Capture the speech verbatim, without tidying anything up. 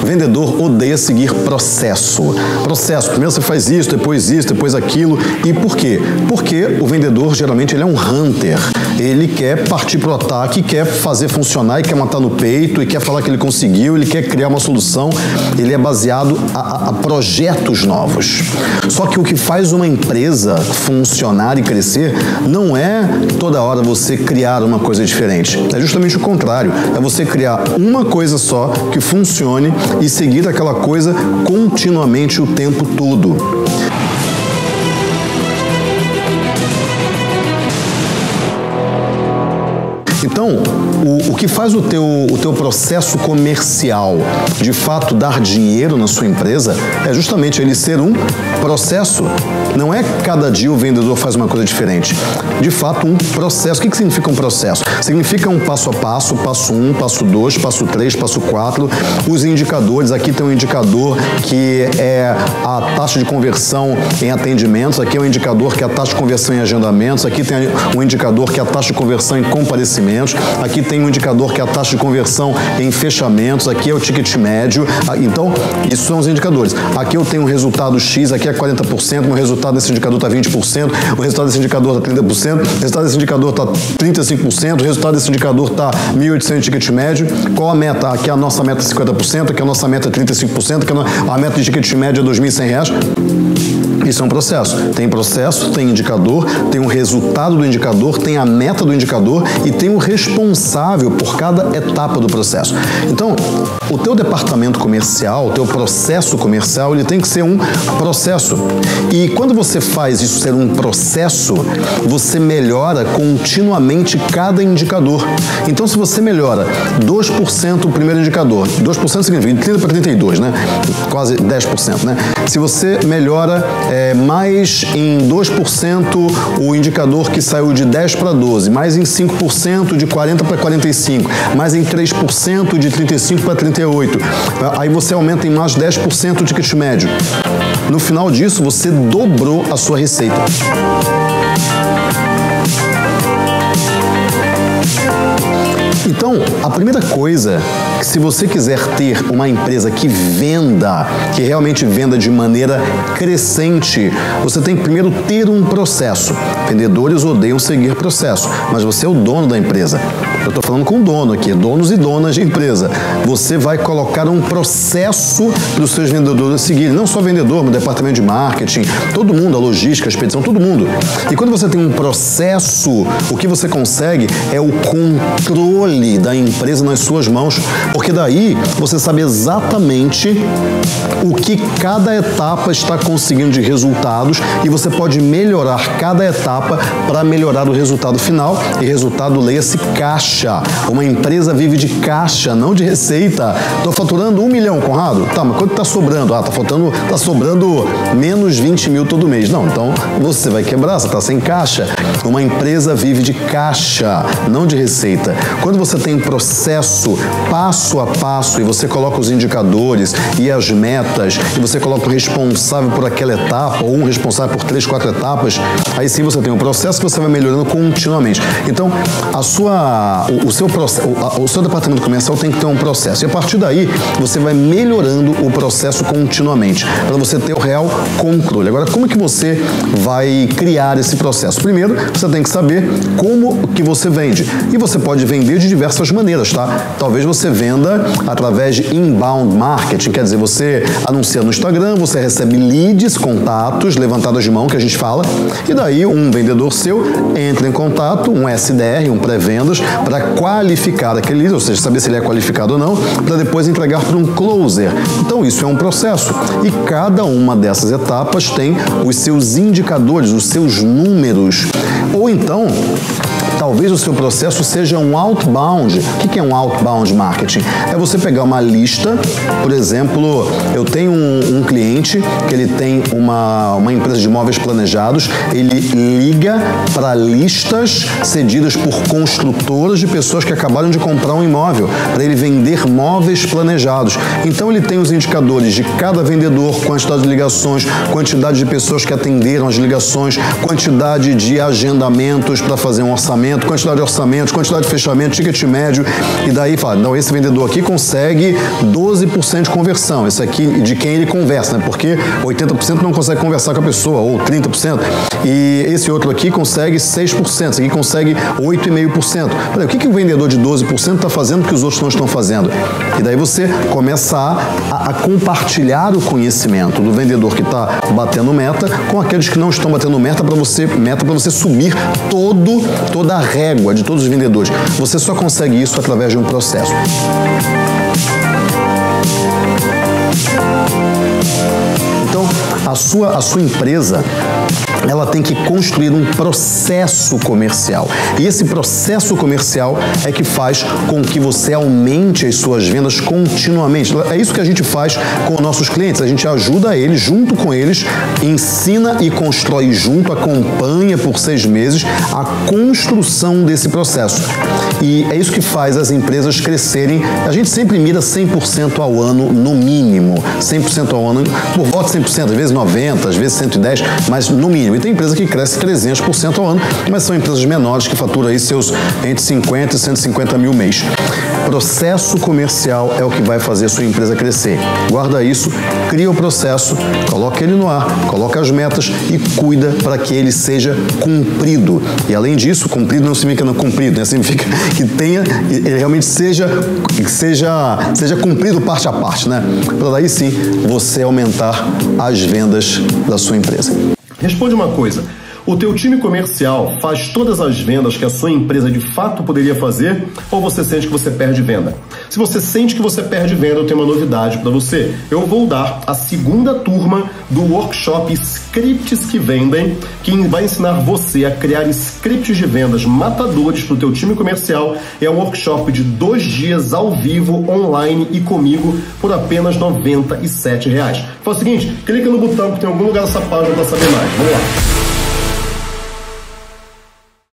vendedor odeia seguir processo. Processo, primeiro você faz isso, depois isso, depois aquilo. E por quê? Porque o vendedor, geralmente, ele é um hunter. Ele quer partir para o ataque, quer fazer funcionar, e quer matar no peito, e quer falar que ele conseguiu, ele quer criar uma solução. Ele é baseado a, a projetos novos. Só que o que faz uma empresa funcionar e crescer não é toda hora você criar uma coisa diferente. É justamente o contrário. É você criar uma coisa só que funcione e seguir aquela coisa continuamente o tempo todo. Então, o, o que faz o teu, o teu processo comercial de fato dar dinheiro na sua empresa é justamente ele ser um processo. Não é cada dia o vendedor faz uma coisa diferente. De fato, um processo. O que, que significa um processo? Significa um passo a passo, passo um, passo dois, passo três, passo quatro. Os indicadores, aqui tem um indicador que é a taxa de conversão em atendimentos, aqui é um indicador que é a taxa de conversão em agendamentos, aqui tem um indicador que é a taxa de conversão em comparecimentos, aqui tem um indicador que é a taxa de conversão em fechamentos, aqui é o ticket médio. Então, isso são os indicadores. Aqui eu tenho um resultado X, aqui é quarenta por cento, meu resultado desse indicador está vinte por cento, o resultado desse indicador está trinta por cento, o resultado desse indicador está trinta e cinco por cento, o resultado desse indicador está mil e oitocentos ticket médio. Qual a meta? Aqui a nossa meta é cinquenta por cento, aqui a nossa meta é trinta e cinco por cento, aqui a meta de ticket médio é dois mil e cem reais. Isso é um processo. Tem processo, tem indicador, tem o resultado do indicador, tem a meta do indicador e tem o responsável por cada etapa do processo. Então, o teu departamento comercial, o teu processo comercial, ele tem que ser um processo. E quando você faz isso ser um processo, você melhora continuamente cada indicador. Então, se você melhora dois por cento o primeiro indicador, dois por cento significa trinta para trinta e dois, né? Quase dez por cento, né? Se você melhora é, mais em dois por cento o indicador que saiu de dez para doze, mais em cinco por cento de quarenta para quarenta e cinco, mais em três por cento de trinta e cinco para trinta e oito, aí você aumenta em mais dez por cento o ticket médio. No final disso, você dobrou a sua receita. Então, a primeira coisa, que se você quiser ter uma empresa que venda, que realmente venda de maneira crescente, você tem que primeiro ter um processo. Vendedores odeiam seguir processo, mas você é o dono da empresa. Eu estou falando com o dono aqui, donos e donas de empresa. Você vai colocar um processo para os seus vendedores seguirem. Não só vendedor, mas departamento de marketing, todo mundo, a logística, a expedição, todo mundo. E quando você tem um processo, o que você consegue é o controle da empresa nas suas mãos, porque daí você sabe exatamente o que cada etapa está conseguindo de resultados e você pode melhorar cada etapa para melhorar o resultado final. E resultado, leia-se caixa. Uma empresa vive de caixa, não de receita. Estou faturando um milhão, Conrado? Tá, mas quanto está sobrando? Ah, tá faltando, tá sobrando menos vinte mil todo mês. Não, então você vai quebrar, você está sem caixa. Uma empresa vive de caixa, não de receita. Quando você tem um processo passo a passo e você coloca os indicadores e as metas e você coloca o responsável por aquela etapa ou um responsável por três, quatro etapas, aí sim você tem um processo que você vai melhorando continuamente. Então, a sua, o, o, seu, o, o seu departamento comercial tem que ter um processo e a partir daí você vai melhorando o processo continuamente para você ter o real controle. Agora, como é que você vai criar esse processo? Primeiro, você tem que saber como que você vende e você pode vender de diversas maneiras, tá? Talvez você venda através de inbound marketing, quer dizer, você anuncia no Instagram, você recebe leads, contatos, levantadas de mão que a gente fala, e daí um vendedor seu entra em contato, um S D R, um pré-vendas, para qualificar aquele lead, ou seja, saber se ele é qualificado ou não, para depois entregar para um closer. Então isso é um processo e cada uma dessas etapas tem os seus indicadores, os seus números. Ou então, talvez o seu processo seja um outbound. O que é um outbound marketing? É você pegar uma lista, por exemplo, eu tenho um, um cliente que ele tem uma, uma empresa de móveis planejados, ele liga para listas cedidas por construtoras de pessoas que acabaram de comprar um imóvel, para ele vender móveis planejados. Então ele tem os indicadores de cada vendedor, quantidade de ligações, quantidade de pessoas que atenderam as ligações, quantidade de agendamentos para fazer um orçamento. faturamento, quantidade de orçamento, quantidade de fechamento, ticket médio, e daí fala, não, esse vendedor aqui consegue doze por cento de conversão, esse aqui de quem ele conversa, né? Porque oitenta por cento não consegue conversar com a pessoa, ou trinta por cento, e esse outro aqui consegue seis por cento, esse aqui consegue oito vírgula cinco por cento. Olha, o que, que o vendedor de doze por cento está fazendo que os outros não estão fazendo? E daí você começa a, a, a compartilhar o conhecimento do vendedor que está batendo meta com aqueles que não estão batendo meta para você, meta para você subir todo, toda a régua de todos os vendedores. Você só consegue isso através de um processo. Então, a sua, a sua empresa, ela tem que construir um processo comercial. E esse processo comercial é que faz com que você aumente as suas vendas continuamente. É isso que a gente faz com nossos clientes. A gente ajuda eles, junto com eles, ensina e constrói junto, acompanha por seis meses a construção desse processo. E é isso que faz as empresas crescerem. A gente sempre mira cem por cento ao ano, no mínimo. cem por cento ao ano, por volta de cem por cento, às vezes noventa por cento, às vezes cento e dez por cento, mas no mínimo. E tem empresa que cresce trezentos por cento ao ano, mas são empresas menores que faturam aí seus entre cinquenta e cento e cinquenta mil mês. Processo comercial é o que vai fazer a sua empresa crescer. Guarda isso, cria o processo, coloca ele no ar, coloca as metas e cuida para que ele seja cumprido. E além disso, cumprido não significa não cumprido, né? Significa que tenha, ele realmente seja, seja, seja cumprido parte a parte, né? Para daí sim você aumentar as vendas da sua empresa. Responde uma coisa, o teu time comercial faz todas as vendas que a sua empresa de fato poderia fazer, ou você sente que você perde venda? Se você sente que você perde venda, eu tenho uma novidade para você. Eu vou dar a segunda turma do workshop Scripts que Vendem, que vai ensinar você a criar scripts de vendas matadores para o teu time comercial. É um workshop de dois dias ao vivo, online e comigo, por apenas noventa e sete reais. Faz o seguinte, clica no botão que tem em algum lugar dessa página para saber mais. Vamos lá.